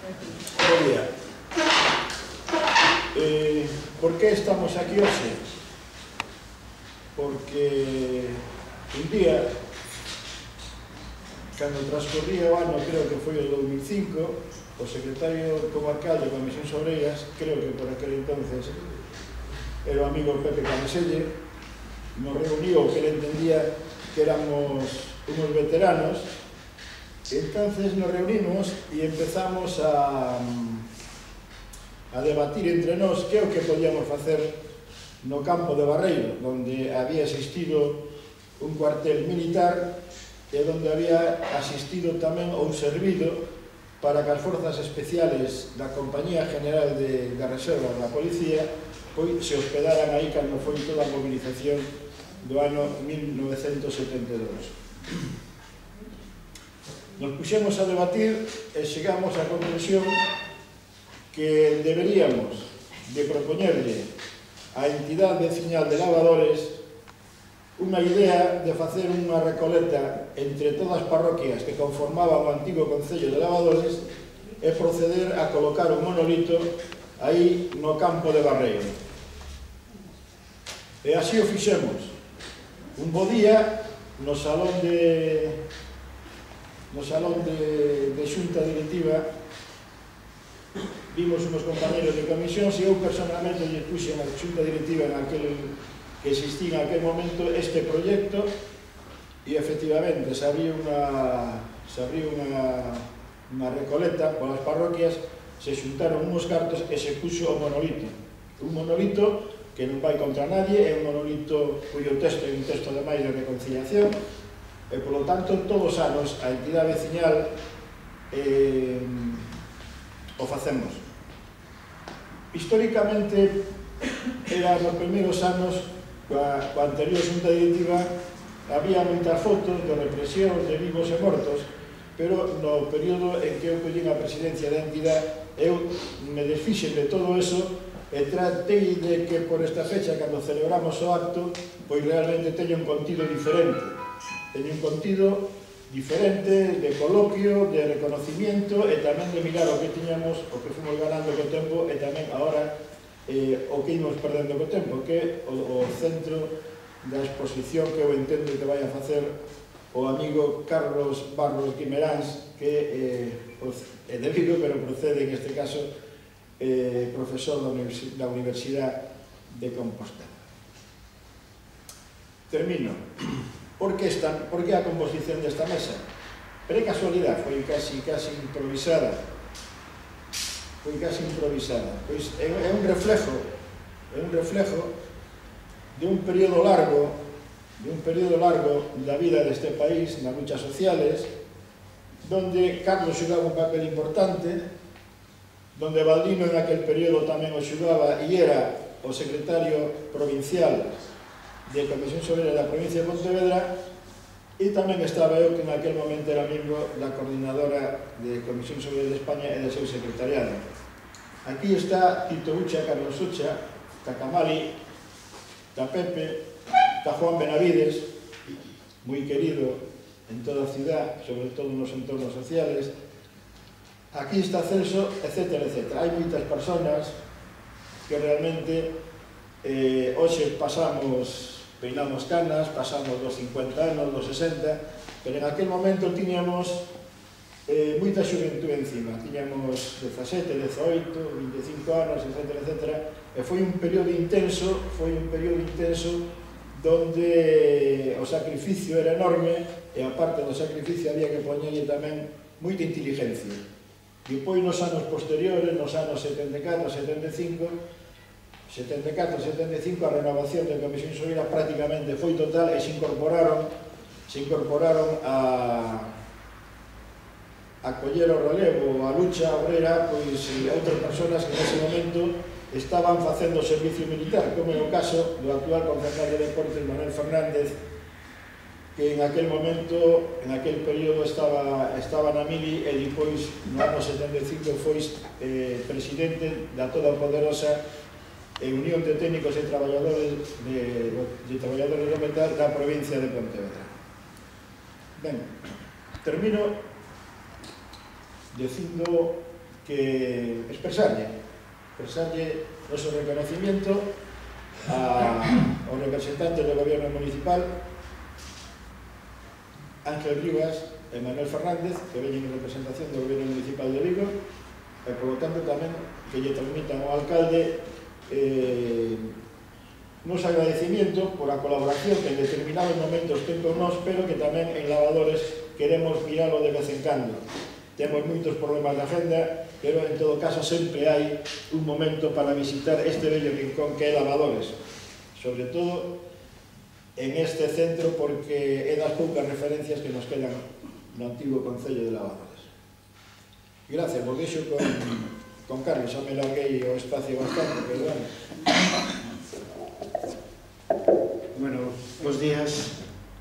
Bo día. Por que estamos aquí hoxe? Porque un día, cando transcorría o ano, creo que foi o 2005, o secretario comarcal de Comisións Obreiras, creo que por aquel entonces era o amigo Pepe Camaselle, nos reuniu que ele entendía que éramos unos veteranos. Entonces nos reunimos e empezamos a debatir entre nós que é o que podíamos facer no campo de Barreiro, onde había existido un cuartel militar e onde había asistido tamén ou servido para que as forzas especiales da Compañía General de Reserva da Policía pois se hospedaran aí cando foi toda a movilización do ano 1972. Nos puxemos a debatir e chegamos á conclusión que deberíamos de propoñerlle á entidade veciñal de lavadores unha idea de facer unha recoleta entre todas as parroquias que conformaban o antigo Concello de Lavadores e proceder a colocar un monolito aí no campo de Barreiro. E así o fixemos. Un bo día, no salón de xunta directiva, vimos unos compañeros de comisión e eu personalmente lle puxe na xunta directiva que existía en aquel momento este proxecto e efectivamente se abriu unha recoleta polas parroquias, se xuntaron uns cartos e se puxo o monolito. Un monolito que non vai contra nadie, é un monolito cuyo texto é un texto ademais de reconciliación e, polo tanto, todos os anos a entidade veciñal o facemos. Históricamente, era nos primeiros anos, coa anterior xunta directiva, había moitas fotos de represión de vivos e mortos, pero no período en que eu collín a presidencia da entidade, eu me desfixen de todo eso e tratei de que por esta fecha, cando celebramos o acto, pois realmente teña un contido diferente. Teña un contido diferente de coloquio, de reconocimiento e tamén de mirar o que tiñamos, o que fomos ganando co tempo e tamén agora o que ímos perdendo co tempo, que é o centro da exposición que eu entendo que vai a facer o amigo Carlos Barros Guimeráns, que é de Vigo, pero procede en este caso profesor da Universidade de Compostela. Termino. Por que a composición desta mesa? Pero é casualidade, foi casi improvisada. Pois é un reflejo de un período largo da vida deste país, nas luchas sociales, donde Carlos xogaba un papel importante, donde Baldino en aquel período tamén o xogaba e era o secretario provincial de Comisión Obrera da provincia de Pontevedra, e tamén estaba eu que en aquel momento era miembro da coordinadora de Comisión Obrera de España e do seu secretariado. Aquí está Tito Ucha, Carlos Ucha, está Camali, está Pepe, está Juan Benavides, moi querido en toda a ciudad, sobre todo nos entornos sociales. Aquí está Celso, etc. Hai moitas personas que realmente hoxe peinamos canas, pasamos dos 50 anos, dos 60, pero en aquel momento tiñamos moita xuventude encima. Tiñamos 17, 18, 25 anos, etc. E foi un período intenso, donde o sacrificio era enorme e a parte do sacrificio había que poñerlle tamén moita inteligencia. Depois, nos anos posteriores, nos anos 74-75, a renovación da Comisión Obrera prácticamente foi total e se incorporaron a coller o relevo, a lucha obrera, pois outras persoas que nese momento estaban facendo servicio militar, como é o caso do actual concelleiro de Deportes Manuel Fernández, que en aquel momento, en aquel período estaba na Mili e depois no ano 75 foi presidente da toda poderosa Unión de Técnicos e Traballadores do Metal da provincia de Pontevedra. Ben, termino dicindo que expresarlle noso reconocimiento ao representante do Gobierno Municipal, Ángel Rivas e Manuel Fernández, que veñen en representación do Gobierno Municipal de Vigo, e, por lo tanto, tamén que lle transmitan ao alcalde nos agradecimiento por a colaboración que en determinados momentos ten con nós, pero que tamén en Lavadores queremos miralo de vez en cando. Temos moitos problemas de agenda, pero en todo caso sempre hai un momento para visitar este bello rincón que é Lavadores, sobre todo en este centro, porque é das poucas referencias que nos quedan no antigo Concello de Lavadores. Gracias, vos deixo con Carlos, xa me larguei o espacio bastante, pero bueno. Bueno, bons días.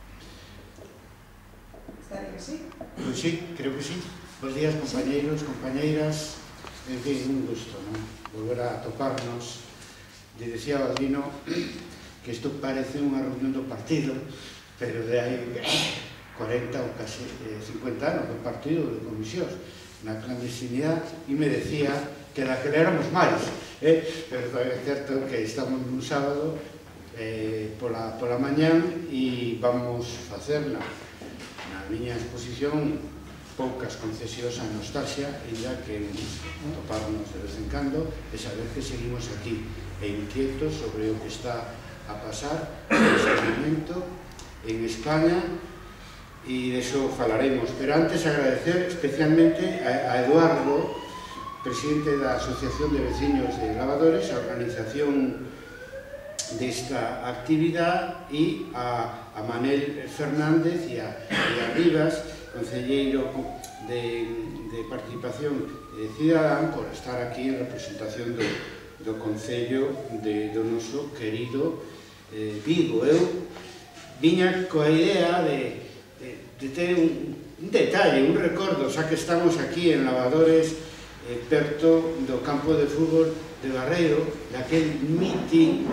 Está bien que sí? Pois sí, creo que sí. Bos días, compañeiros, compañeiras. En fin, un gusto, non? Volver a toparnos. Lle decía Baldino que isto parece unha reunión do partido, pero de hai 40 ou casi 50 anos do partido de comisións na clandestinidade, e me decía que daquela éramos máis, pero tamén é certo que estamos nun sábado pola mañán e vamos facer na miña exposición poucas concesións a nostalgia, ella que toparnos de vez en cando e saber que seguimos aquí e inquietos sobre o que está a pasar neste momento en España, e de iso falaremos. Pero antes agradecer especialmente a Eduardo, presidente da Asociación de Veciños de Lavadores, a organización desta actividade, e a Manel Fernández e a Rivas, concelleiro de Participación Cidadán, por estar aquí en representación do Concello do noso querido Vigo. Eu viña coa idea de ter un detalle, un recordo, xa que estamos aquí en Lavadores, perto do campo de fútbol de Barreiro, daquel mitin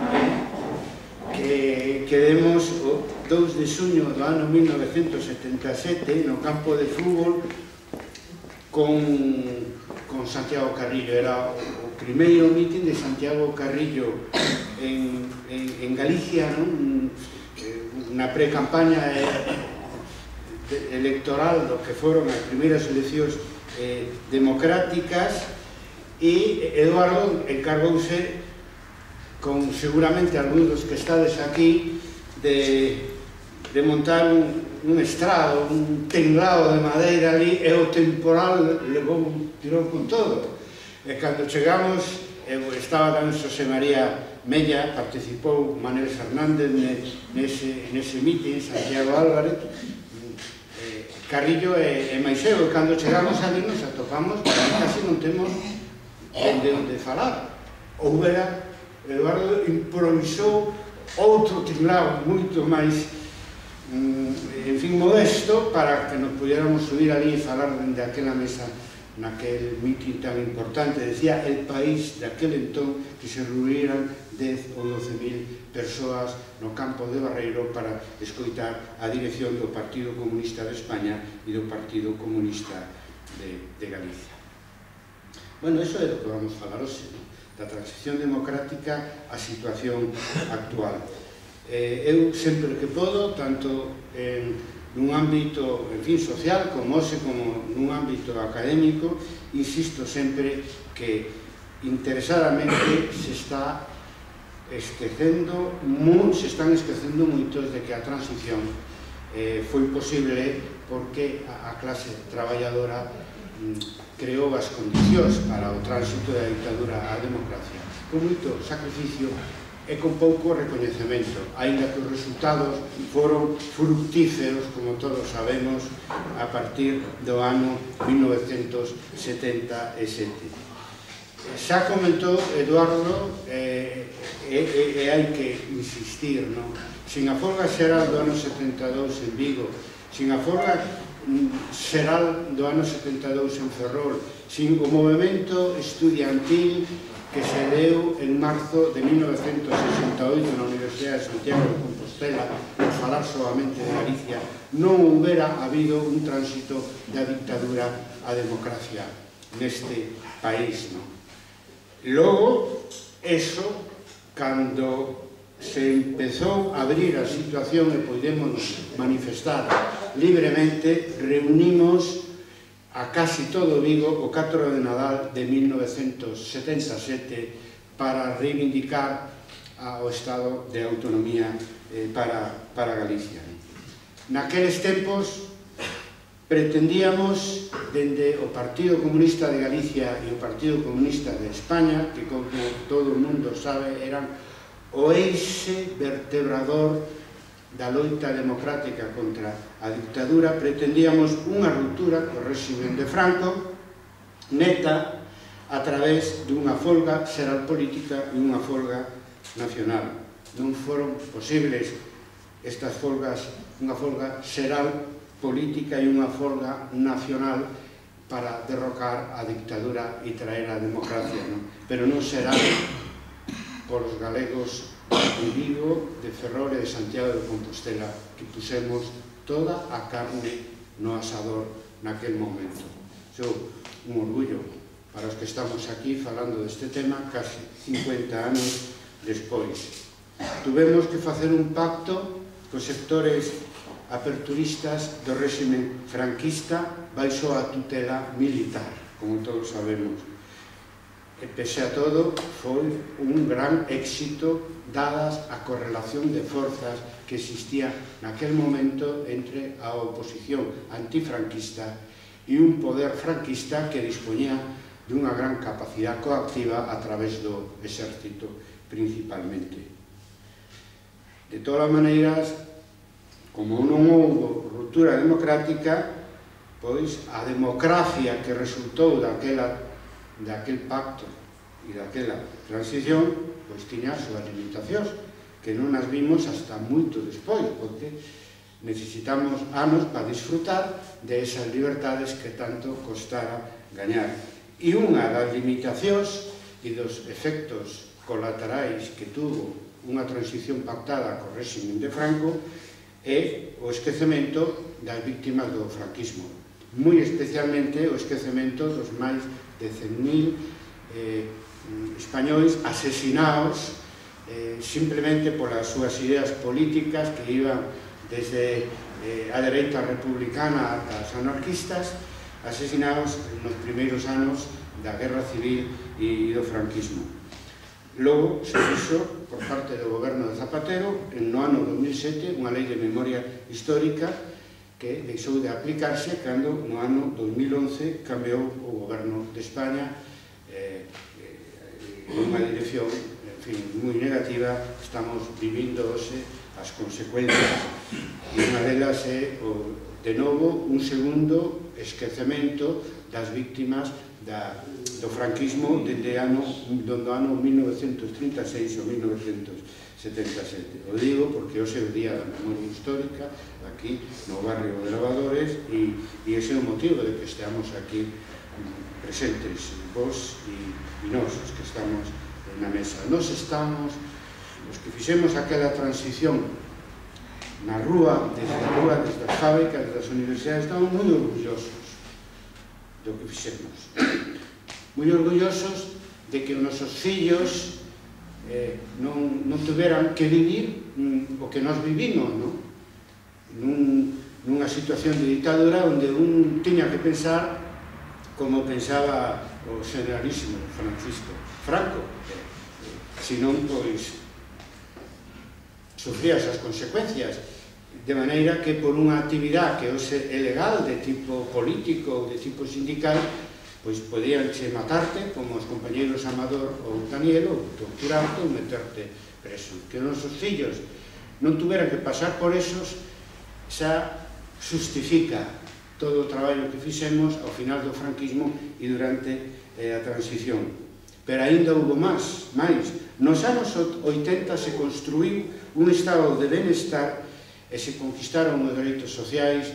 que demos o 2 de xuño do ano 1977 no campo de fútbol con Santiago Carrillo. Era o primeiro mitin de Santiago Carrillo en Galicia, na pre-campaña electoral do que foron as primeiras eleccións democráticas, e Eduardo encargouse, con seguramente algúns dos que estades aquí, de montar un estrado, un tinglado de madeira ali, e o temporal levou un tirón con todo. E cando chegamos, estaba tamén Xosé María Mella, participou Manuel Fernández nese mitin, Santiago Álvarez, Carrillo e máis eu. Cando chegamos ali nos atopamos, casi non temos onde falar. Houbera, Eduardo improvisou outro tinglado moito máis, en fin, modesto, para que nos pudiéramos subir ali e falar dende aquela mesa naquel mitin tan importante. Decía El País daquel entón que se reuniran 10 ou 12.000 persoas no campo de Barreiro para escoitar a dirección do Partido Comunista de España e do Partido Comunista de Galicia. Bueno, iso é do que vamos falar hoxe, da transición democrática á situación actual. Eu sempre que podo, tanto nun ámbito, en fin, social, como hoxe, como nun ámbito académico, insisto sempre que interesadamente se están esquecendo moitos de que a transición foi posible porque a clase traballadora creou as condicións para o tránsito da dictadura á democracia con moito sacrificio e con pouco recoñecemento, aínda que os resultados foron fructíferos, como todos sabemos, a partir do ano 1977. Xa comentou Eduardo, e hai que insistir, sin a folga xeral do ano 72 en Vigo, sin a folga xeral do ano 72 en Ferrol, sin o movimento estudiantil que se deu en marzo de 1968 na Universidade de Santiago de Compostela, por falar solamente de Galicia, non houbera habido un tránsito da dictadura á democracia neste país, non? Logo, eso, cando se empezou a abrir a situación e podemos manifestar libremente, reunimos a casi todo Vigo o 4 de Nadal de 1977 para reivindicar o estado de autonomía para Galicia. Naqueles tempos pretendíamos, dende o Partido Comunista de Galicia e o Partido Comunista de España, que como todo o mundo sabe eran o eixe vertebrador da loita democrática contra a dictadura, pretendíamos unha ruptura co réxime de Franco neta a través dunha folga xeral política e unha folga nacional. Non foron posibles estas folgas, unha folga xeral política e unha folga nacional para derrocar a dictadura e traer a democracia, non? Pero non será polos galegos de Vigo, de Ferrol e de Santiago de Compostela que pusemos toda a carne no asador naquel momento. Iso un orgullo para os que estamos aquí falando deste tema casi 50 anos despois. Tuvemos que facer un pacto cos sectores aperturistas do réxime franquista baixo a tutela militar, como todos sabemos. E pese a todo, foi un gran éxito dadas a correlación de forzas que existía naquel momento entre a oposición antifranquista e un poder franquista que dispoñía dunha gran capacidade coactiva a través do exército principalmente. De todas as maneiras, como non houve ruptura democrática, pois a democracia que resultou daquel pacto e daquela transición, pois tiña as súas limitacións, que non as vimos hasta moito despois, porque necesitamos anos para disfrutar de esas libertades que tanto costara gañar. E unha das limitacións e dos efectos colaterais que tuvo unha transición pactada co réxime de Franco é o esquecemento das víctimas do franquismo, moi especialmente o esquecemento dos máis de 100.000 españois asesinados simplemente polas súas ideas políticas que iban desde a dereita republicana ata os anarquistas, asesinados nos primeiros anos da Guerra Civil e do franquismo. Logo se fixo por parte do goberno de Zapatero no ano 2007 unha lei de memoria histórica que deixou de aplicarse cando no ano 2011 cambiou o goberno de España nunha dirección, en fin, moi negativa. Estamos vivindo hoxe as consecuencias e unha delas é, de novo, un segundo esquecemento das víctimas do franquismo dende do ano 1936 ou 1977. O digo porque hoxe é o día da memoria histórica aquí no barrio de Lavadores e ese é o motivo de que esteamos aquí presentes vos e nós, os que estamos na mesa. Nós estamos, os que fixemos aquela transición na rúa, desde as fábricas, desde as universidades, estamos moi orgullosos do que fixemos. Moi orgullosos de que os nosos fillos non tuveran que vivir o que nós vivimos, nunha situación de ditadura onde un tiña que pensar como pensaba o generalísimo Franco, senón, pois, sufría esas consecuencias, de maneira que por unha actividade que hoxe é legal de tipo político ou de tipo sindical, pois podíanche matarte, como os compañeros Amador ou Daniel, ou torturarte ou meterte preso. Que os nosos fillos non tuveran que pasar por esos, xa justifica todo o traballo que fixemos ao final do franquismo e durante a transición. Pero aínda houve máis. Nos anos 80 se construiu un estado de benestar e se conquistaron os dereitos sociais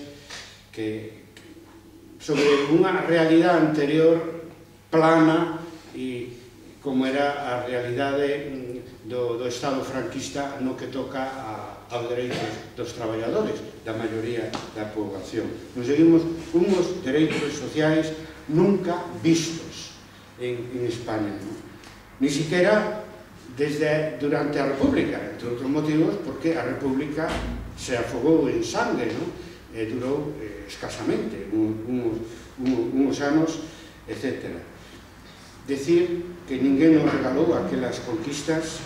sobre unha realidade anterior plana e como era a realidade do Estado franquista no que toca aos dereitos dos traballadores, da maioría da poboación. Nos seguimos unhos dereitos sociais nunca vistos en España, ni siquiera durante a República, entre outros motivos, porque a República se afogou en sangue, e durou escasamente uns anos, etc. Decir que ninguén nos regalou aquelas conquistas,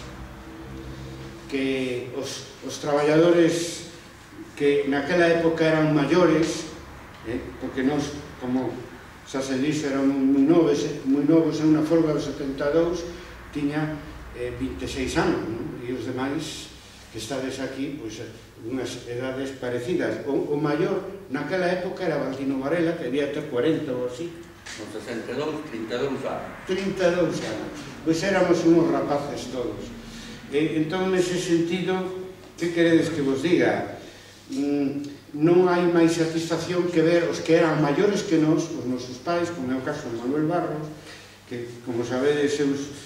que os traballadores que naquela época eran maiores, porque nós, como xa se dixo, eran moi novos en unha folga dos 72, tiña 26 anos, e os demais que estades aquí, pois, unhas edades parecidas. O maior naquela época era Baldino Varela, que debía ter 40 ou así. Con 62, 32 anos. 32 anos. Pois éramos uns rapaces todos. Entón, nese sentido, que queredes que vos diga? Non hai máis satisfacción que ver os que eran maiores que nós, os nosos pais, como é o caso de Manuel Barros, que, como sabedes,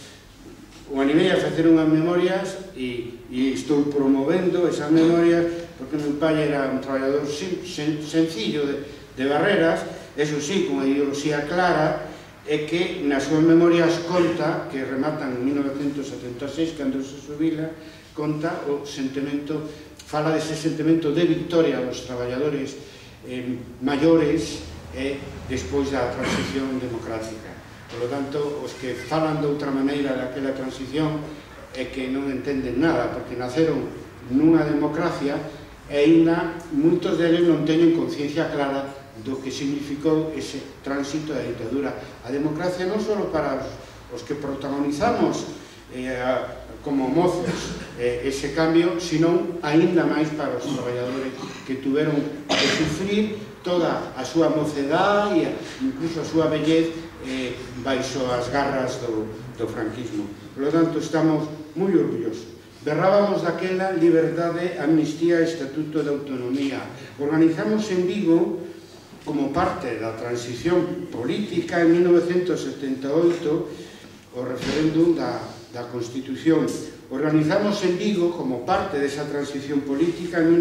o animei a facer unhas memorias e estou promovendo esas memorias porque meu pai era un traballador sencillo de Barreras, eso sí, con a ideoloxía clara, e que nas súas memorias conta, que rematan en 1976, cando se xubila, conta o sentimento, fala dese sentimento de victoria dos traballadores maiores despois da transición democrática. Por lo tanto, os que falan de outra maneira daquela transición é que non entenden nada, porque naceron nunha democracia e ainda moitos deles non teñen conciencia clara do que significou ese tránsito da ditadura. A democracia non só para os que protagonizamos como mozos ese cambio, sino aínda máis para os traballadores que tuveron que sufrir toda a súa mocedade e incluso a súa vellez baixo as garras do franquismo. Por lo tanto, estamos moi orgullosos. Berrábamos daquela liberdade, amnistía e estatuto de autonomía. Organizamos en Vigo, como parte da transición política en 1978, o referéndum da Constitución. Organizamos en Vigo, como parte desa transición política en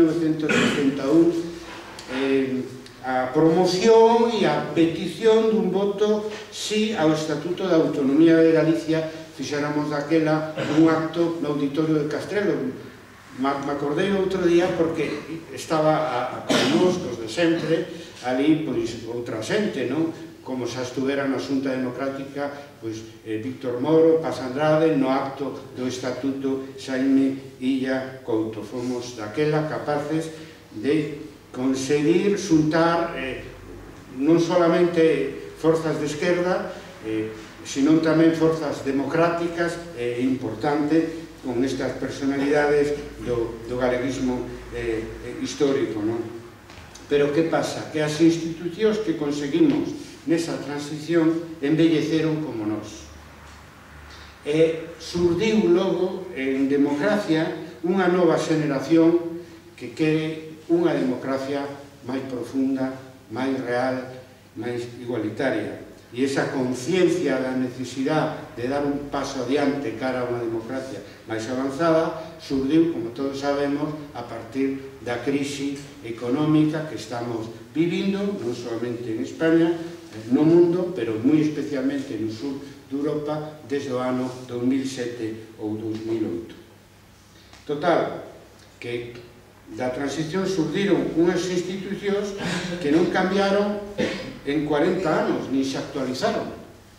1971, a promoción e a petición dun voto sí ao Estatuto da Autonomía de Galicia. Fixéramos daquela un acto no Auditorio de Castrelo. Me acordei outro día porque estaba connosco de sempre ali, pois, outra xente, non? Como xa estuvera na Xunta Democrática, pois, Víctor Moro, Paz Andrade, no acto do Estatuto Xaime Illa Couto. Fomos daquela capaces de conseguir xuntar non solamente forzas de esquerda, sino tamén forzas democráticas importantes con estas personalidades do galeguismo histórico, non? Pero que pasa? Que as institucións que conseguimos nesa transición embelleceron como nós. E surdiu logo en democracia unha nova xeneración que quere unha democracia máis profunda, máis real, máis igualitaria. E esa conciencia da necesidade de dar un paso adiante cara a unha democracia máis avanzada surdiu, como todos sabemos, a partir da crise económica que estamos vivindo, non solamente en España, no mundo, pero moi especialmente no sur de Europa, desde o ano 2007 ou 2008. Total, que da transición surdiron unhas institucións que non cambiaron en 40 anos, ni se actualizaron.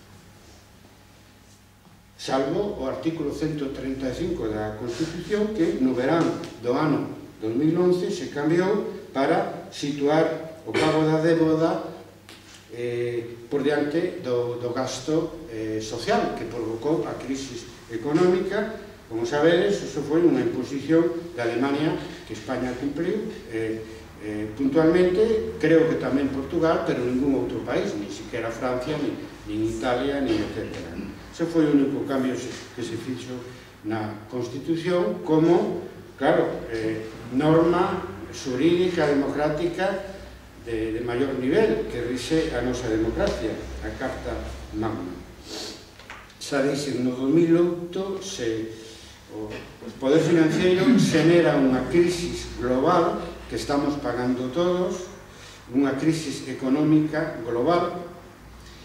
Salvo o artículo 135 da Constitución, que no verán do ano 2011 se cambiou para situar o pago da débeda por diante do gasto social que provocou a crise económica. Como sabedes, eso foi unha imposición de Alemania que España cumpriu puntualmente, creo que tamén Portugal, pero ningún outro país, ni siquiera Francia, ni Italia, ni etc. Ese foi o único cambio que se fixo na Constitución como, claro, norma xurídica democrática de maior nivel que rixe a nosa democracia, a Carta Magna. Sabeis, no 2008 o poder financiero xenera unha crisis global que estamos pagando todos, unha crisis económica global,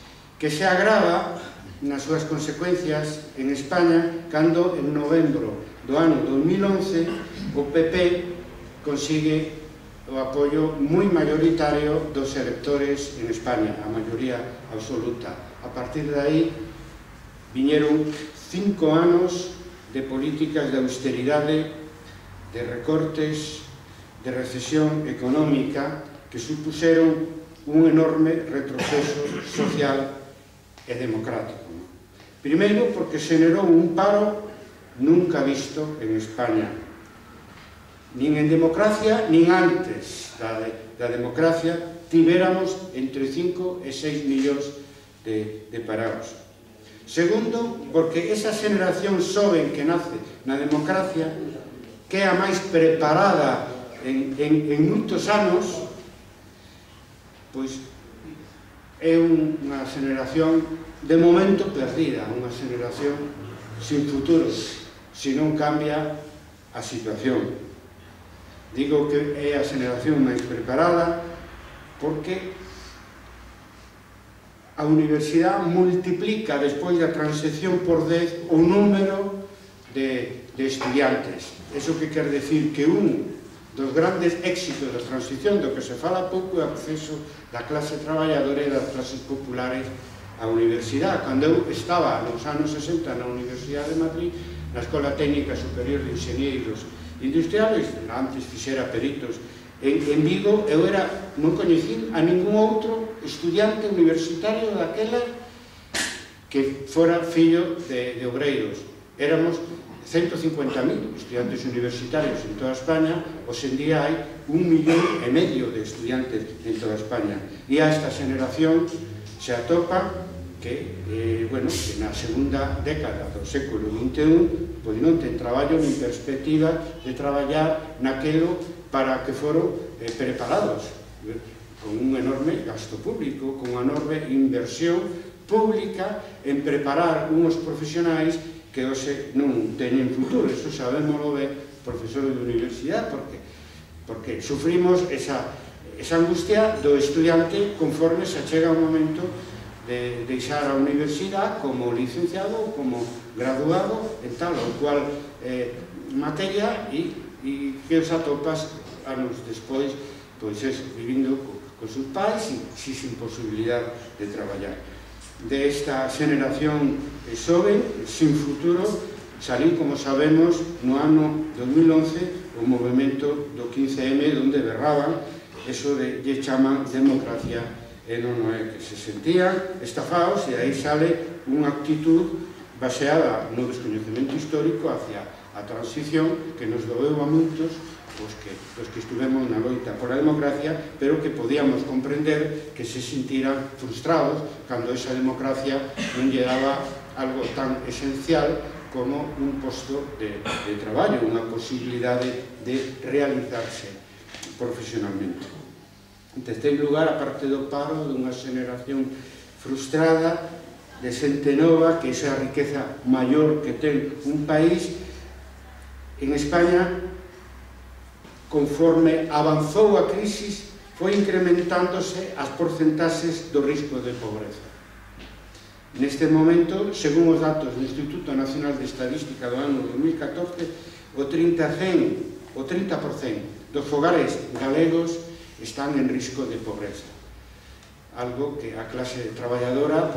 que se agrava nas súas consecuencias en España cando en novembro do ano 2011 o PP consigue o apoio moi mayoritario dos electores en España, a maioría absoluta. A partir de aí viñeron 5 anos de políticas de austeridade, de recortes, de recesión económica que supuseron un enorme retroceso social e democrático. Primeiro, porque xenerou un paro nunca visto en España, nin en democracia, nin antes da democracia, tivéramos entre 5 e 6 millóns de parados. Segundo, porque esa xeneración xoven que nace na democracia, que é a máis preparada en moitos anos, pois é unha xeneración de momento perdida, unha xeneración sin futuro, se non cambia a situación. Digo que é a xeneración máis preparada porque a universidade multiplica despois da transición por 10 o número de estudiantes. Eso que quer decir que un dos grandes éxitos da transición, do que se fala pouco, é o acceso da clase traballadora e das clases populares á universidade. Cando eu estaba nos anos 60 na Universidade de Madrid, na Escola Técnica Superior de Inxeñeiros Industriales, antes fixera peritos en Vigo, eu non coñecín a ningún outro estudiante universitario daquela que fora fillo de obreiros. Éramos 150.000 estudiantes universitarios en toda España, hoxe en día hai 1,5 millón de estudiantes en toda España. E a esta xeneración se atopa que na segunda década do século XXI pois non ten traballo nin perspectiva de traballar naquelo para que foron preparados, con un enorme gasto público, con unha enorme inversión pública en preparar unhos profesionais que hoxe non teñen futuro. Eso sabémoslo ben, profesores de universidade, porque sufrimos esa angustia do estudiante conforme se chega o momento de deixar a universidade como licenciado ou como graduado en tal ou cual materia e que os atopas anos despois vivindo con seus pais e sin posibilidade de traballar. De esta xeneración xoven, sin futuro, saliu, como sabemos, no ano 2011 o movimento do 15M, onde berraban eso de lle chaman democracia e non é, que se sentían estafados, e aí sale unha actitud baseada no descoñecemento histórico hacia a transición que nos doeu a moitos os que estuvemos na loita por a democracia, pero que podíamos comprender que se sentiran frustrados cando esa democracia non lle daba algo tan esencial como un posto de traballo, unha posibilidade de realizarse profesionalmente. En terceiro lugar, a parte do paro, dunha xeneración frustrada, de xente nova, que esa riqueza maior que ten un país. En España, conforme avanzou a crisis, foi incrementándose as porcentaxes do risco de pobreza. Neste momento, según os datos do Instituto Nacional de Estadística do ano 2014, o 30% dos fogares galegos están en risco de pobreza. Algo que a clase traballadora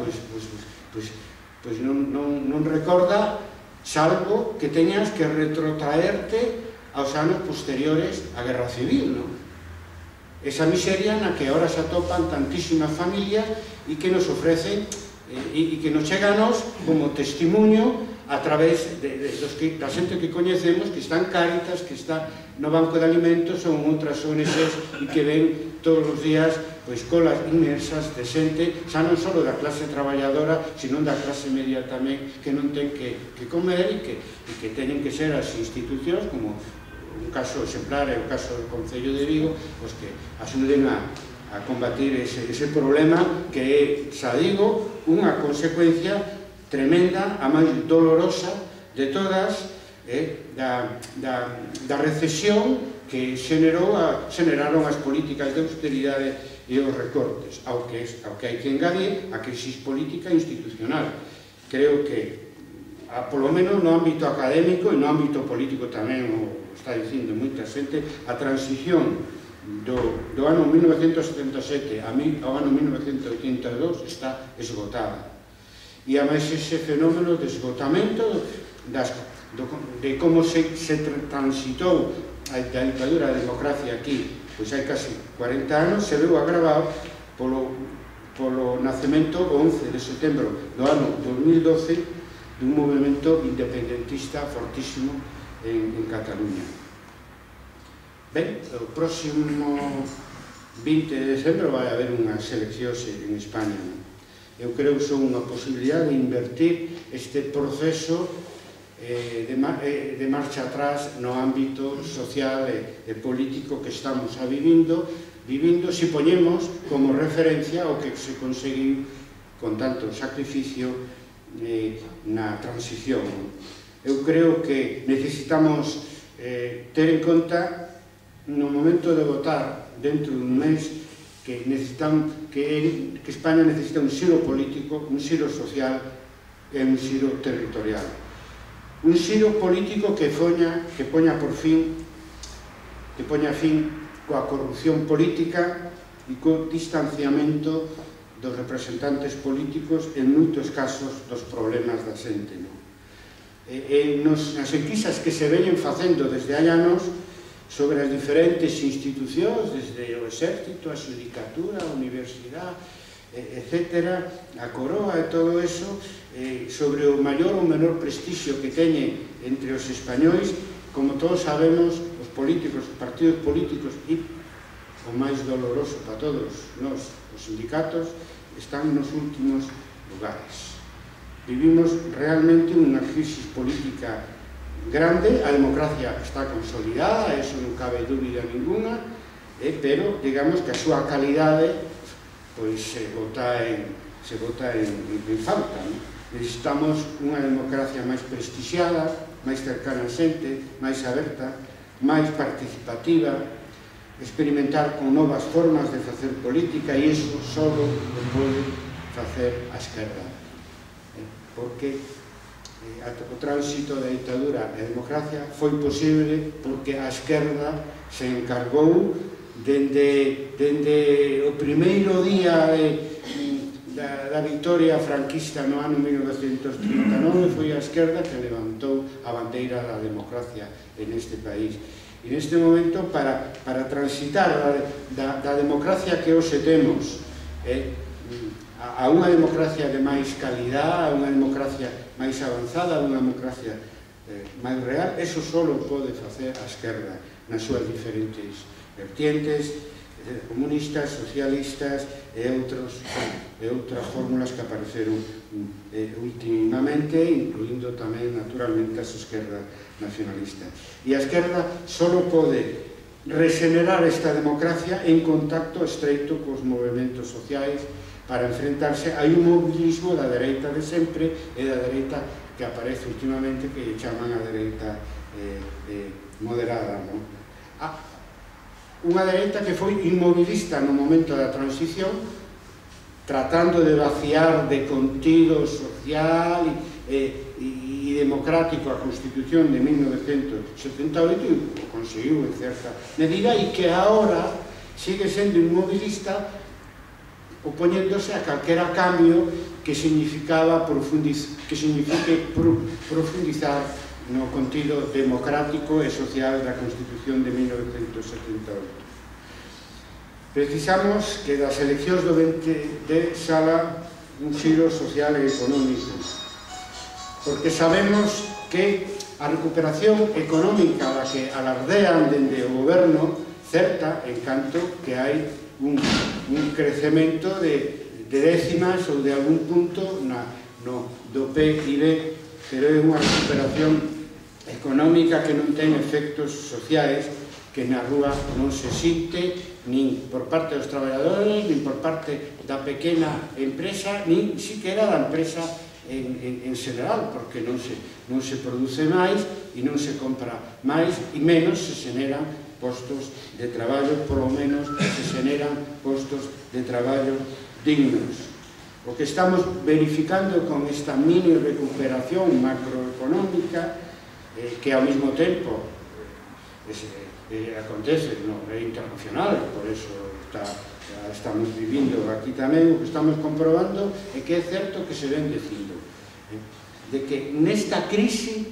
non recorda, salvo que teñas que retrotraerte aos anos posteriores á Guerra Civil, non? Esa miseria na que ahora se atopan tantísimas familias e que nos ofrecen e que nos chega a nos como testimonio a través da xente que coñecemos, que está en Cáritas, que está no Banco de Alimentos ou en outras ONGs e que ven todos os días colas inmensas de xente, xa non só da clase traballadora, sino da clase media tamén, que non ten que comer e que teñen que ser as institucións, como un caso exemplar é o caso do Concello de Vigo, que axuden a combatir ese problema que é, xa digo, unha consecuencia tremenda, a máis dolorosa de todas, da recesión que xeneraron as políticas de austeridade e os recortes, ao que hai que engadir a crisis política e institucional. Creo que, polo menos no ámbito académico e no ámbito político tamén, o está dicindo moita xente, a transición do ano 1977 ao ano 1982 está esgotada. E a máis ese fenómeno de esgotamento de como se transitou a ditadura da democracia aquí, pois hai casi 40 anos, se veu agravado polo nacemento o 11 de setembro do ano 2012 dun movimento independentista fortísimo en Cataluña. Ben, o próximo 20 de decembro vai haber unhas eleccións en España. Eu creo que son unha posibilidade de invertir este proceso de marcha atrás no ámbito social e político que estamos vivindo se poñemos como referencia o que se conseguiu con tanto sacrificio na transición. Eu creo que necesitamos ter en conta no momento de votar dentro dun mes que España necesita un xiro político, un xiro social e un xiro territorial. Un xiro político que poña fin coa corrupción política e co distanciamento dos representantes políticos en moitos casos dos problemas da xente. Nas enquisas que se veñen facendo desde hai anos sobre as diferentes institucións, desde o exército, a xudicatura, a universidade, etc., a coroa e todo eso, sobre o maior ou menor prestixio que teñen entre os españois, como todos sabemos, os políticos, os partidos políticos e o máis doloroso para todos nós, os sindicatos, están nos últimos lugares. Vivimos realmente unha crisis política grande, a democracia está consolidada, eso non cabe dúbida ninguna, pero digamos que a súa calidade se bota en falta. Necesitamos unha democracia máis prestixiada, máis cercana a xente, máis aberta, máis participativa, experimentar con novas formas de facer política, e iso só o pode facer a esquerda, porque o tránsito da ditadura e a democracia foi posible porque a esquerda se encargou dende o primeiro día da victoria franquista no ano 1939, foi a esquerda que levantou a bandeira da democracia en este país. E neste momento, para transitar da democracia que hoxe temos a unha democracia de máis calidad, a unha democracia máis avanzada, a unha democracia máis real, eso só pode facer a esquerda nas súas diferentes vertientes, comunistas, socialistas e outras fórmulas que apareceron últimamente, incluindo tamén, naturalmente, a esquerda nacionalista. E a esquerda só pode regenerar esta democracia en contacto estreito cos movimentos sociais para enfrentarse a un mobilismo da dereita de sempre e da dereita que aparece últimamente, que chaman a dereita moderada. Unha dereita que foi inmobilista no momento da transición, tratando de vaciar de contido social e democrático a Constitución de 1978, e o conseguiu en certa medida, e que agora sigue sendo inmobilista, opoñéndose a calquera cambio que signifique profundizar no contido democrático e social da Constitución de 1978. Precisamos que das eleccións do 20 de sala un xiro social e económico, porque sabemos que a recuperación económica da que alardean dende o goberno certa, en canto que hai un crecemento de décimas ou de algún punto do PIB, pero é unha recuperación económica que non ten efectos sociais, que na rúa non se sinte nin por parte dos traballadores, nin por parte da pequena empresa, nin siquera da empresa en xeral, porque non se produce máis e non se compra máis, e menos se xeneran postos de traballo, polo menos se xeneran postos de traballo dignos. O que estamos verificando con esta mini recuperación macroeconómica, que ao mesmo tempo acontece, é internacional, por eso estamos vivindo aquí tamén, o que estamos comprobando é que é certo que se ven dicindo de que nesta crise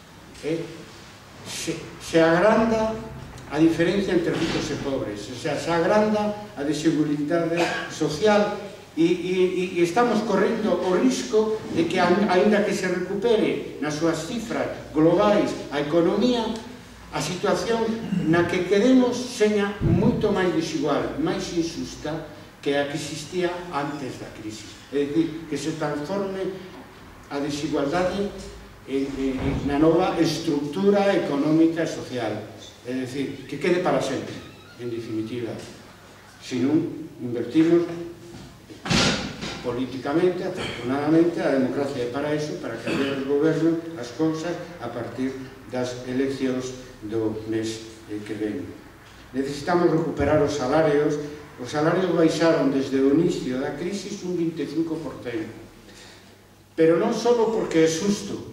se agranda a diferencia entre ricos e pobres, o sea, se agranda a desigualdade social e estamos correndo o risco de que, aínda que se recupere nas súas cifras globais a economía, a situación na que quedemos seña moito máis desigual, máis injusta que a que existía antes da crise. É dicir, que se transforme a desigualdade na nova estructura económica e social. É dicir, que quede para sempre, en definitiva. Se non invertimos políticamente, afortunadamente, a democracia é para eso, para cambiar o goberno, as cousas, a partir das eleccións do mes que ven. Necesitamos recuperar os salarios. Os salarios baixaron desde o inicio da crise un 25%. Pero non só porque é xusto,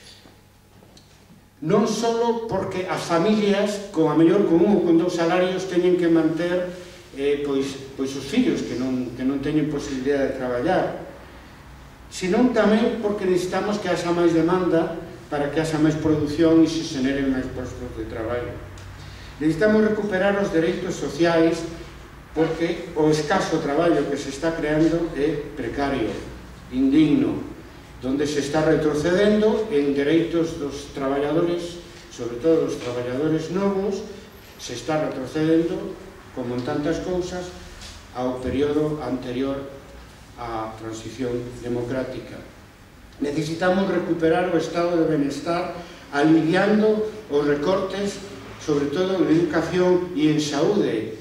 non só porque as familias, con a mellor con un ou con dous salarios, teñen que manter pois os fillos que non teñen posibilidade de traballar, senón tamén porque necesitamos que haxa máis demanda para que haxa máis produción e se xeneren máis postos de traballo. Necesitamos recuperar os dereitos sociais porque o escaso traballo que se está creando é precario, indigno, donde se está retrocedendo en dereitos dos traballadores, sobre todo dos traballadores novos, se está retrocedendo, como en tantas cousas, ao período anterior á transición democrática. Necesitamos recuperar o estado de benestar aliviando os recortes, sobre todo en educación e en saúde,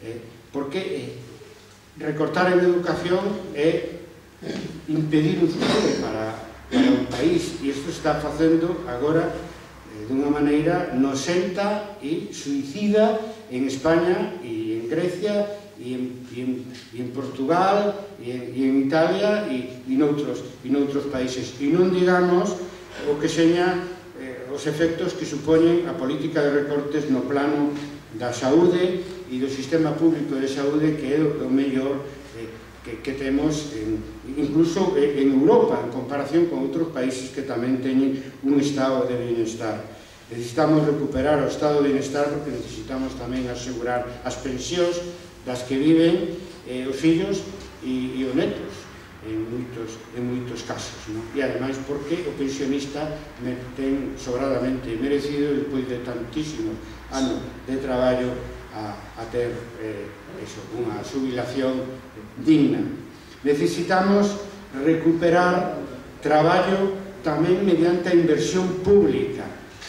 porque recortar en educación é impedir un futuro para un país, e isto está facendo agora dunha maneira nocenta e suicida en España e en Grecia e en Portugal e en Italia e noutros países. E non digamos o que seña os efectos que supoñen a política de recortes no plano da saúde e do sistema público de saúde, que é o mellor que temos incluso en Europa, en comparación con outros países que tamén teñen un estado de bienestar. Necesitamos recuperar o estado de bienestar porque necesitamos tamén asegurar as pensións das que viven os fillos e os netos en moitos casos, e ademais porque o pensionista ten sobradamente merecido despois de tantísimos anos de traballo a ter unha xubilación digna. Necesitamos recuperar traballo tamén mediante a inversión pública.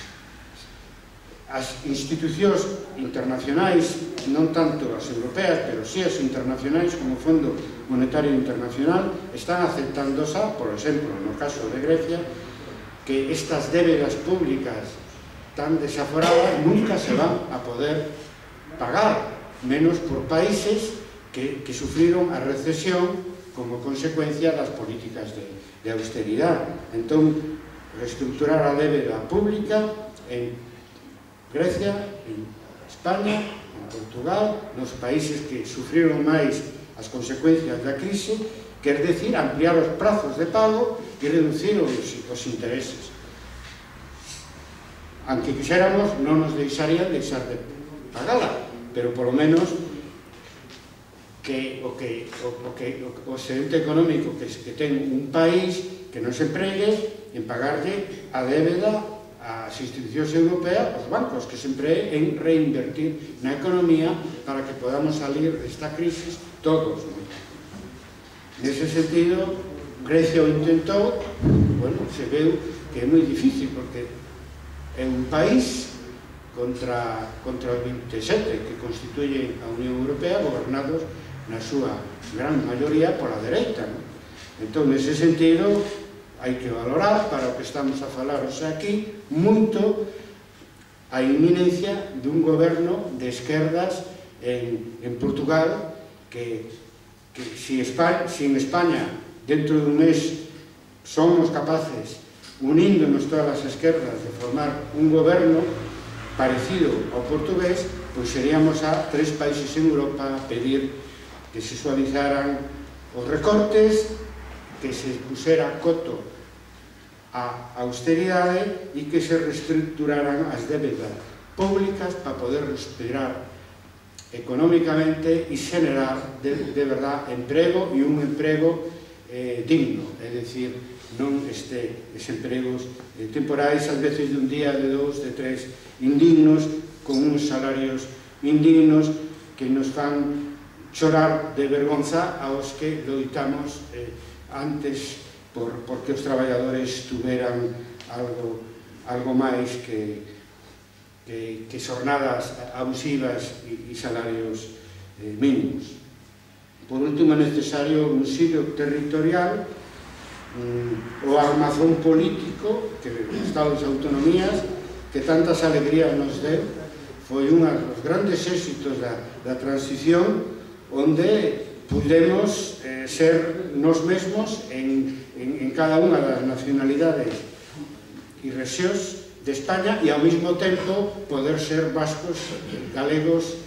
As institucións internacionais, non tanto as europeas, pero sí as internacionais, como o Fondo Monetario Internacional, están aceptando xa, por exemplo, no caso de Grecia, que estas débedas públicas tan desaforadas nunca se van a poder pagar, menos por países que sufriron a recesión como consecuencia das políticas de austeridade. Entón, reestructurar a débeda pública en Grecia, en España, en Portugal, nos países que sufriron máis as consecuencias da crise, quer decir, ampliar os prazos de pago e reducir os intereses. Aunque quixéramos, non nos deixarían deixar de pagala, pero polo menos que o excedente económico que ten un país que non se empregue en pagarlle a débeda ás institucións europeas, aos bancos, que se empregue en reinvertir na economía para que podamos salir desta crisis todos. Nese sentido, Grecia o intentou, se veu que é moi difícil, porque é un país contra os 27 que constituyen a Unión Europea, gobernados na súa gran maioría pola dereita. Entón, nese sentido, hai que valorar, para o que estamos a falar hoxe aquí, moito a inminencia dun goberno de esquerdas en Portugal que si en España dentro dun mes somos capaces, uníndonos todas as esquerdas, de formar un goberno parecido ao portugués, pois seríamos a 3 países en Europa a pedir que se suavizaran os recortes, que se pusera coto a austeridade e que se reestructuraran as débedas públicas para poder respirar económicamente e xenerar de verdad emprego e un emprego digno, é dicir, non estes empregos temporais, ás veces de un día, de 2, de 3, indignos, con uns salarios indignos que nos fan chorar de vergonza aos que loitamos antes porque os traballadores tuveran algo máis que xornadas abusivas e salarios mínimos. Por último, é necesario un auxilio territorial, o armazón político que os estados e autonomías que tantas alegrías nos deu. Foi un dos grandes éxitos da transición, onde pudemos ser nos mesmos en cada unha das nacionalidades e rexións de España e ao mesmo tempo poder ser vascos, galegos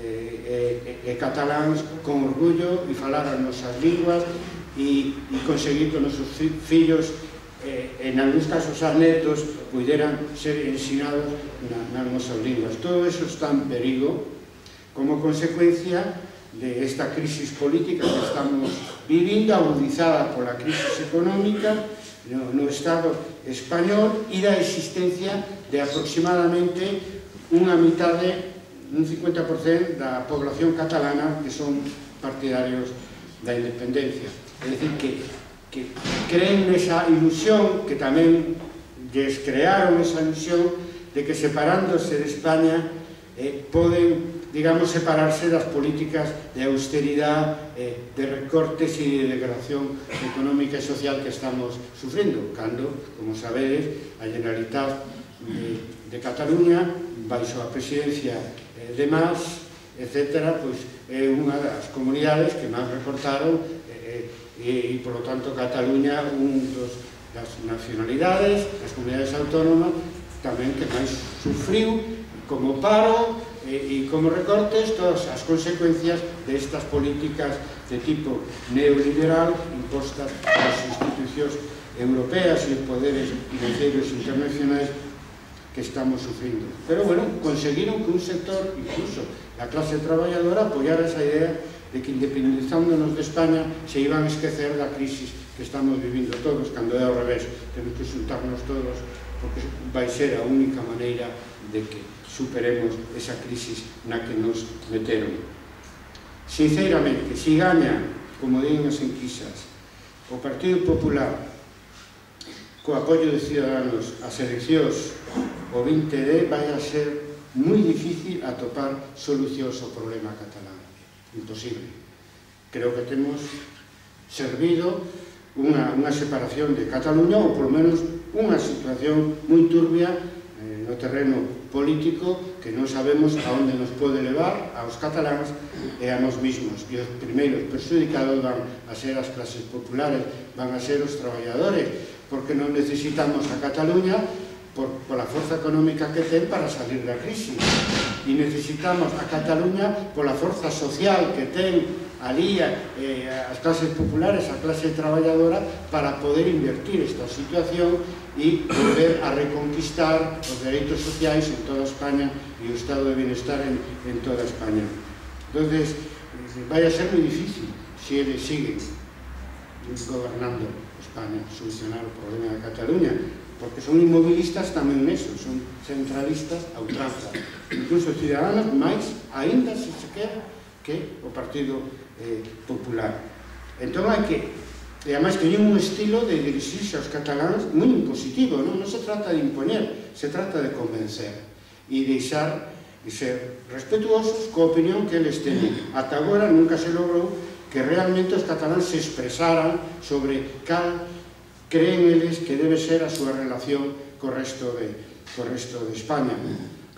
e cataláns con orgullo e falar as nosas linguas e conseguir que os nosos fillos, en algúns casos as netos, puderan ser ensinados nas nosas linguas. Todo eso está en perigo como consecuencia de esta crisis política que estamos vivindo, agudizada pola crisis económica no Estado español e da existencia de aproximadamente unha mitade, un 50% da población catalana que son partidarios da independencia. É dicir, que creen nesa ilusión, que tamén lles crearon esa ilusión de que separándose de España poden, digamos, separarse das políticas de austeridade, de recortes e de degradación económica e social que estamos sufrindo, cando, como sabedes, a Generalitat de Cataluña, baixo a presidencia de Mas, etc., pois é unha das comunidades que máis recortaron e, por lo tanto, Cataluña, das nacionalidades, das comunidades autónomas, tamén que máis sufriu como paro e como recortes todas as consecuencias destas políticas de tipo neoliberal impostas polas institucións europeas e os poderes financeiros internacionais que estamos sufrindo. Pero, bueno, conseguiron que un sector, incluso a clase traballadora, apoyara esa idea de que, independizándonos de España, se iban a esquecer da crisis que estamos vivindo todos, cando é ao revés. Temos que xuntarnos todos, porque vai ser a única maneira de que superemos esa crisis na que nos meteron. Sinceramente, se gaña, como din as enquisas, o Partido Popular, co apoio de Ciudadanos, as eleccións o 20D, vai a ser moi difícil atopar solucións ao problema catalán. Imposible. Creo que temos servido unha separación de Cataluña, ou polo menos unha situación moi turbia no terreno político que non sabemos a onde nos pode levar aos cataláns e a nós mismos. E os primeiros perjudicados van a ser as clases populares, van a ser os traballadores, porque non necesitamos a Cataluña pola forza económica que ten para salir da crisis, e necesitamos a Cataluña pola forza social que ten ali as clases populares, a clase traballadora, para poder invertir esta situación e volver a reconquistar os dereitos sociais en toda España e o estado de bienestar en toda España. Entonces, vai a ser moi difícil se eles siguen gobernando España, solucionar o problema de Cataluña, porque son inmobilistas tamén neso, son centralistas a ultranza. Incluso Ciudadanos máis, aínda se quer que o Partido Popular. Entón hai que, e ademais teñen un estilo de dirixirse aos cataláns moi impositivo, non se trata de impoñer, se trata de convencer e deixar de ser respetuosos coa opinión que eles teñen. Ata agora nunca se logrou que realmente os cataláns se expresaran sobre cal creen eles que debe ser a súa relación co resto de España.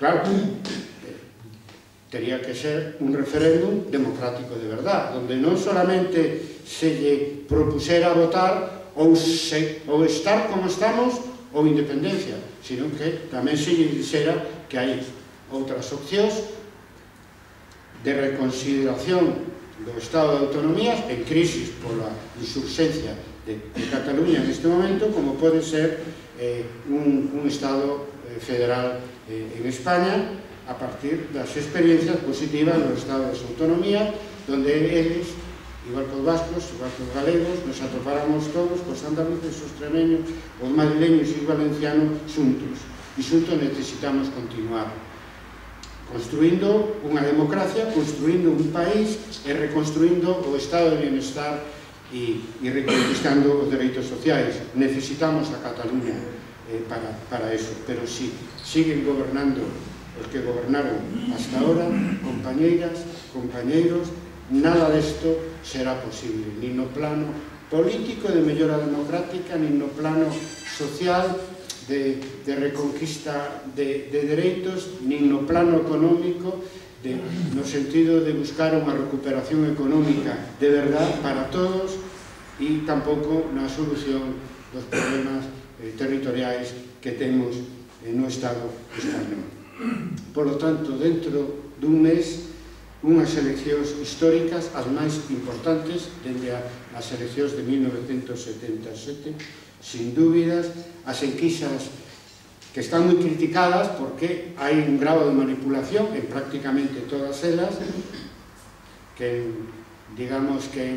claro, tería que ser un referéndum democrático de verdad, donde non solamente se lle propusera votar ou estar como estamos ou independencia, sino que tamén se lle dixera que hai outras opcións de reconsideración do Estado de Autonomías en crisis pola insurxencia de Cataluña en este momento, como pode ser un Estado federal en España, a partir das experiencias positivas nos Estados de Autonomía, donde eles, igual que os vascos, igual que os galegos, nos atopáramos todos, cos andaluces, os extremeños, os madrileños e os valencianos, xuntos. E xuntos necesitamos continuar construindo unha democracia, construindo un país e reconstruindo o estado de bienestar e reconquistando os dereitos sociais. Necesitamos a Cataluña para eso, pero si siguen gobernando os que gobernaron hasta ahora, compañeiras, compañeiros, nada desto será posible, nin no plano político de mellora democrática, nin no plano social de reconquista de dereitos, nin no plano económico, no sentido de buscar unha recuperación económica de verdad para todos, e tampouco na solución dos problemas territoriais que temos no Estado español. Por lo tanto, dentro dun mes, unhas eleccións históricas, as máis importantes dende as eleccións de 1977, sin dúbidas, as enquisas que están moi criticadas porque hai un grado de manipulación en prácticamente todas elas, que digamos que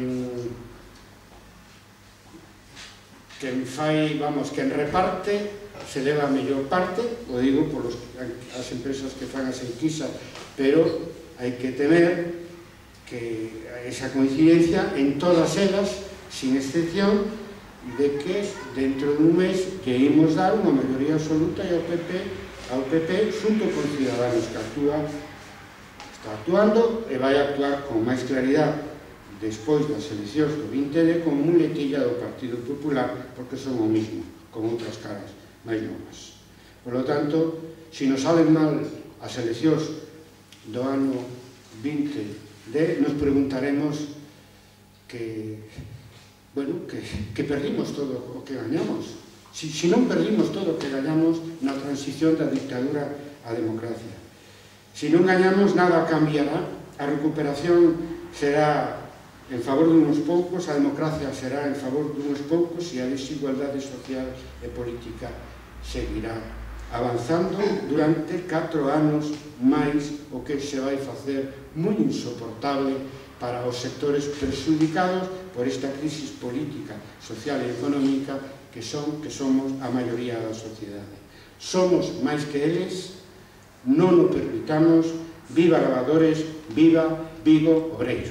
quen reparte se leva a mellor parte, o digo por as empresas que fan as enquisas, pero hai que temer que esa coincidencia en todas elas, sin excepción, de que dentro dun mes que imos dar unha maioría absoluta ao PP xunto con Ciudadanos, que está actuando e vai actuar con máis claridade despois das eleccións do 20D como muletilla do Partido Popular, porque son o mismo, con outras caras máis novas. Por lo tanto, se nos salen mal as eleccións do ano 20D, nos preguntaremos que perdimos todo o que gañamos. Se non perdimos todo o que gañamos na transición da dictadura á democracia. Se non gañamos, nada cambiará. A recuperación será en favor dunhos poucos, a democracia será en favor dunhos poucos e a desigualdade social e política seguirá avanzando durante 4 anos máis, o que se vai facer moi insoportable para os sectores perxudicados por esta crisis política, social e económica que somos a maioría da sociedade. Somos máis que eles, non o permitamos. Viva Lavadores, viva Vigo Obreiro.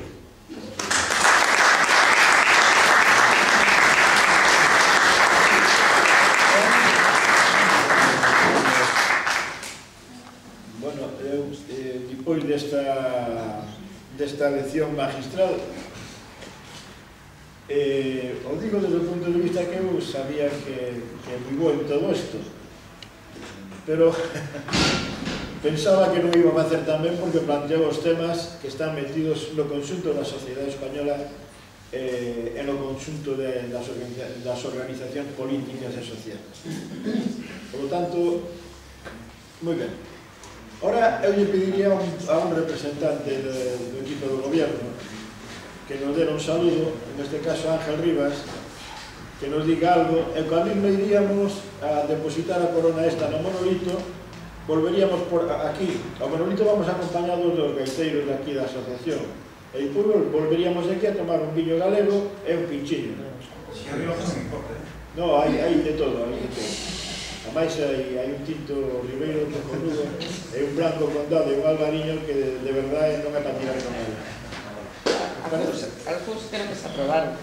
Despois desta lección magistral, o digo desde o punto de vista que eu sabía que é moi bo en todo isto, pero pensaba que non iba a facer tan ben porque planteaba os temas que están metidos no conxunto da sociedade española e no conxunto das organizacións políticas e sociales. Por lo tanto, moi ben. Ahora, eu lle pediría a un representante do equipo do gobierno que nos dera un saludo, en este caso Ángel Rivas, que nos diga algo, e cando iríamos a depositar a corona esta no monolito, volveríamos por aquí. Ao monolito vamos acompañados dos gaiteiros de aquí da asociación, e depois volveríamos aquí a tomar un viño galego e un pinchiño. Si arriba non importa, No, hai de todo, hai de todo. Ademais, hai un tinto ribeiro cojonudo e un blanco condado e un albariño que de verdade non é para tirar con ele. Algúns queremos aprobar.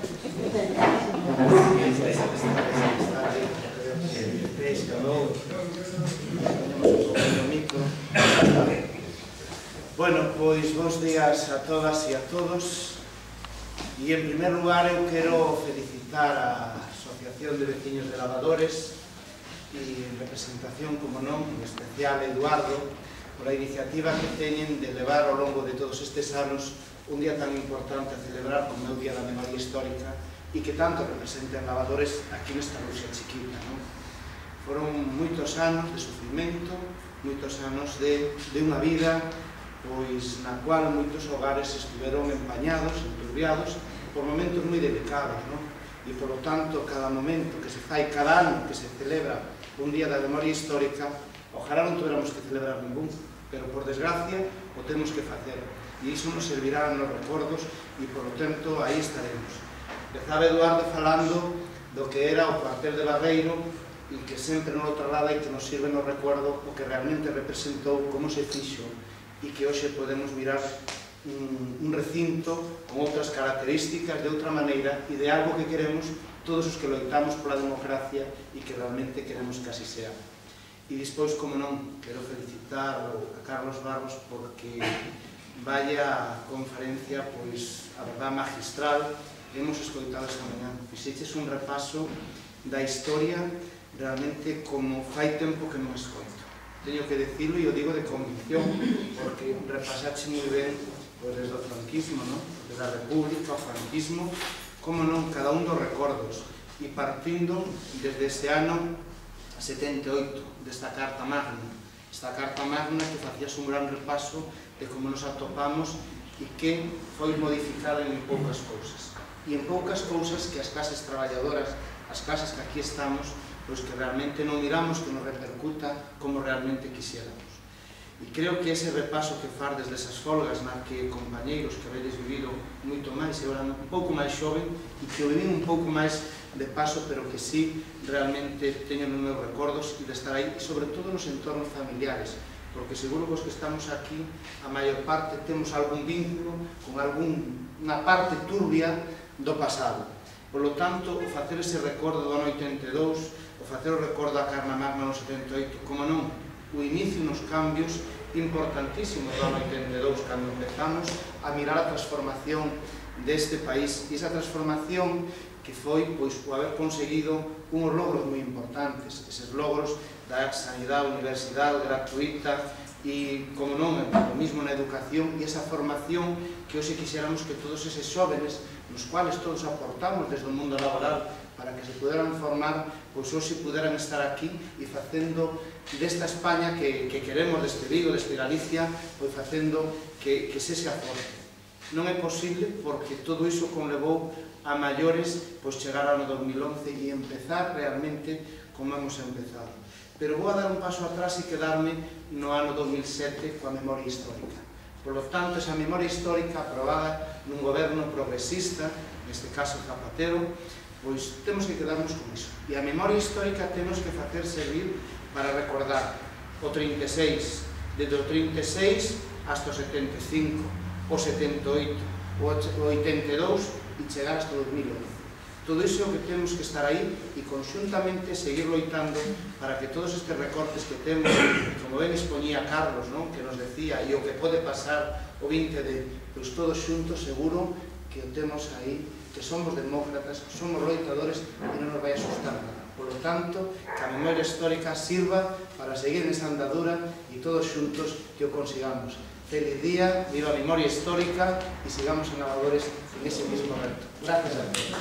Bueno, pois bons días a todas e a todos. E en primer lugar eu quero felicitar a Asociación de Veciños de Lavadores e en representación, como non, en especial Eduardo, pola iniciativa que teñen de levar ao longo de todos estes anos un día tan importante a celebrar como é o Día da Memoria Histórica e que tanto representan lavadores aquí nesta Rusia chiquita, non? Foron moitos anos de sufrimento, moitos anos de unha vida pois na cual moitos hogares estiveron empañados, enturbiados por momentos moi delicados, non? E polo tanto, cada momento que se fai, cada ano que se celebra un Día da Memoria Histórica, ojalá non tuviéramos que celebrar ningún, pero por desgracia o temos que facer e iso nos servirá nos recordos e polo tanto aí estaremos. Empezaba Eduardo falando do que era o cuartel de Barreiro e que sempre nos traslada e que nos sirve no recuerdo o que realmente representou, como se fixo e que hoxe podemos mirar un recinto con outras características, de outra maneira e de algo que queremos todos os que loitamos pola democracia e que realmente queremos que así sea. E despois, como non, quero felicitar a Carlos Barros porque vaya conferencia, pois, a verdad, magistral hemos escoitado esta mañá. Fixeches un repaso da historia realmente como fai tempo que non escoito. Teño que decirlo e o digo de convicción porque repasache moi ben pois, desde o franquismo, non? Desde a República, o franquismo, como non, cada un dos recordos e partindo desde ese ano 78 desta Carta Magna, esta Carta Magna que facías un gran repaso de como nos atopamos e que foi modificada en poucas cousas e en poucas cousas que as clases traballadoras, as clases que aquí estamos, pois que realmente non miramos que nos repercuta como realmente quixéramos. E creo que ese repaso que far desde esas folgas na que compañeiros que habedes vivido moito máis e agora un pouco máis xoven e que o vivín un pouco máis de paso, pero que sí realmente teño nos meus recordos e de estar aí, e sobre todo nos entornos familiares, porque seguro que os que estamos aquí a maior parte temos algún vínculo con algunha parte turbia do pasado. Por lo tanto, o facer ese recordo do ano 82, o facer o recordo da Carta Magna no 78, como non, o inicio nos cambios importantísimos do ano 82, cando empezamos a mirar a transformación deste país, e esa transformación que foi pois, o haber conseguido uns logros moi importantes, eses logros da sanidade, universidade gratuita e, como non, o mismo na educación e esa formación que hoxe quixéramos que todos eses xóvenes, nos cuales todos aportamos desde o mundo laboral para que se puderan formar, pois hoxe puderan estar aquí e facendo desta España que queremos, deste Vigo, deste Galicia, pois facendo que se xa forte. Non é posible porque todo iso conlevou a maiores pois chegar ao ano 2011 e empezar realmente como hemos empezado. Pero vou a dar un paso atrás e quedarme no ano 2007 coa memoria histórica. Por lo tanto, esa memoria histórica aprobada nun goberno progresista, neste caso Zapatero, pois temos que quedarnos con iso. E a memoria histórica temos que facer servir para recordar o 36, desde o 36 hasta o 75, o 78, o 82 e chegar hasta o 2011. Todo iso que temos que estar aí e conxuntamente seguir loitando para que todos estes recortes que temos, como ben expoñía Carlos, que nos decía, e o que pode pasar o 20 de, pois todos xuntos seguro que o temos aí, que somos demócratas, somos loitadores e non nos vai asustar nada. Por lo tanto, que a memoria histórica sirva para seguir nesa andadura e todos xuntos que o consigamos. Feliz día, viva a memoria histórica e sigamos en Lavadores en ese mismo reto. Gracias a todos.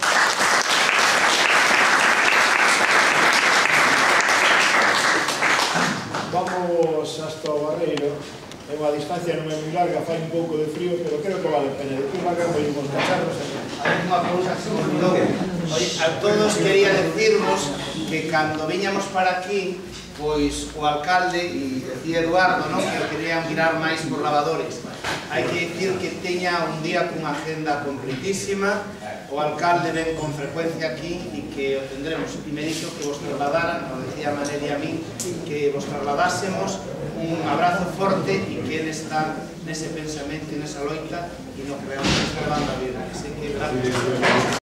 Vamos hasta o Barreiro. É unha distancia non é moi larga, fai un pouco de frío, pero creo que vale a pena. Depois marcamos os cacharros. Hai unha cousa que se me olvidou. A todos quería decirvos que cando viñamos para aquí, pois o alcalde, e decía Eduardo, que querían mirar máis por Lavadores. Hai que dicir que teña un día cunha agenda completísima, o alcalde ven con frecuencia aquí e que o tendremos. E me dixo que vos trasladaran, o decía Manel e a mí, que vos trasladásemos un abrazo forte e que ele está nese pensamento e nesa loita e no que veamos que está levando a vida. Así que gracias.